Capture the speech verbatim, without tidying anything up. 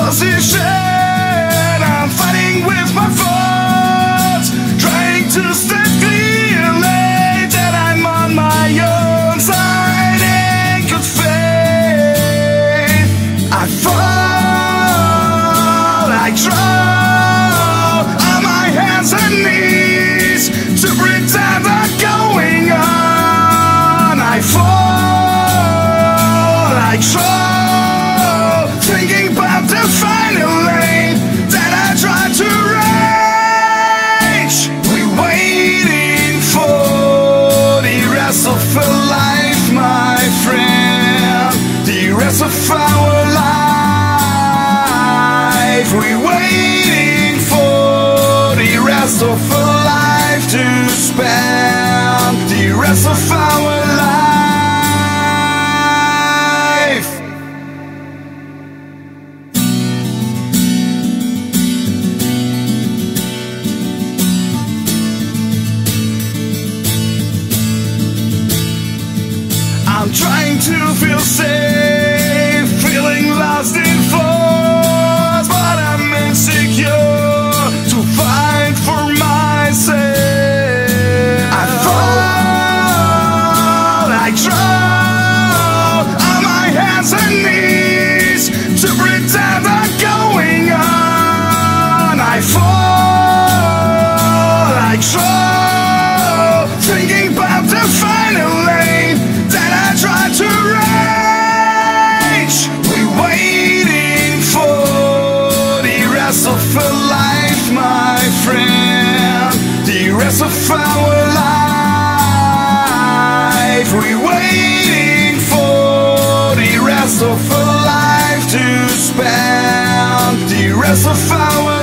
position. I'm fighting with my thoughts, trying to step clearly that I'm on my own side in good faith. I fall, I crawl on my hands and knees to pretend I'm going on. I fall, I crawl, thinking about the final lane that I try to reach. We're waiting for the rest of our life, my friend, the rest of our life. We're waiting for the rest of our life to spend the rest of our life. I'm trying to feel safe, feeling lost in force, but I'm insecure to fight for myself. I fall, I crawl on my hands and knees to pretend I'm going on. I fall, I crawl, thinking about the final lane that I try to reach. We're waiting for the rest of our life, my friend, the rest of our life. We're waiting for the rest of our life to spend the rest of our